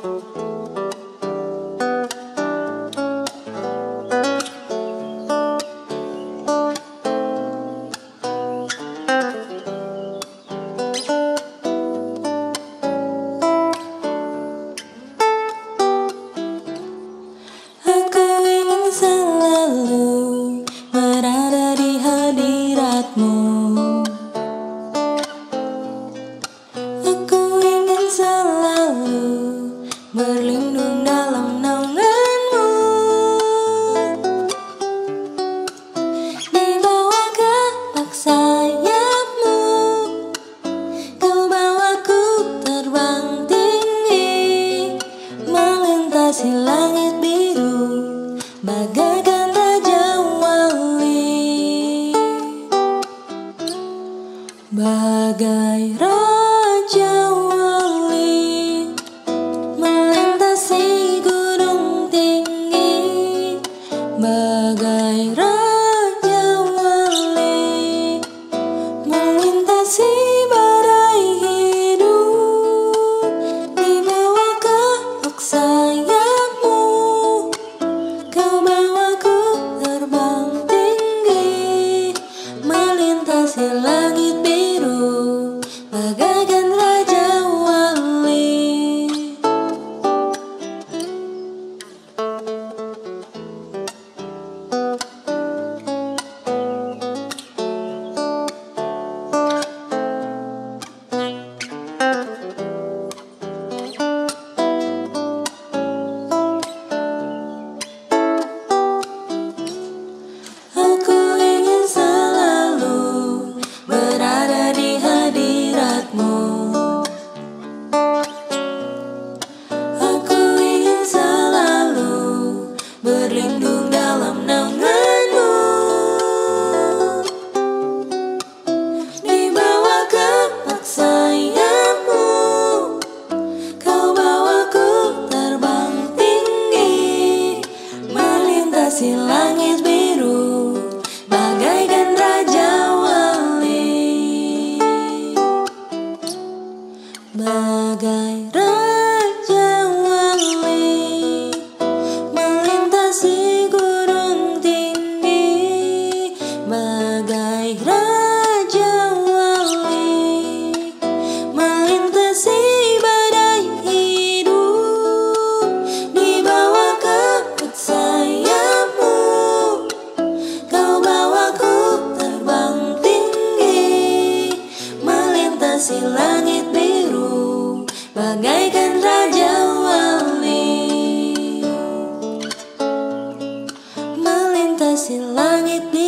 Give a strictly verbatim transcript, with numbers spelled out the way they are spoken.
Berlindung dalam naunganmu, di bawah kepak sayapmu, kau bawaku terbang tinggi, melintasi langit biru, bagaikan raja wali. Bagai raja wali melintasi gunung tinggi, bagai raja wali melintasi badai hidup, di bawah kepak sayapmu, kau bawaku terbang tinggi, melintasi langit biru, bagaikan raja wali. Aku ingin selalu berada di hadiratmu. Aku ingin selalu berlindung dalam naunganmu, di bawah kepak sayapmu, kau bawaku terbang tinggi, melintasi langit biru, bagaikan raja wali. Bagai raja wali melintasi gunung tinggi, bagai raja wali melintasi badai hidup, di bawah kepak sayapmu, kau bawaku terbang tinggi, melintasi langit biru, bagaikan raja wali. Melintasi langit biru.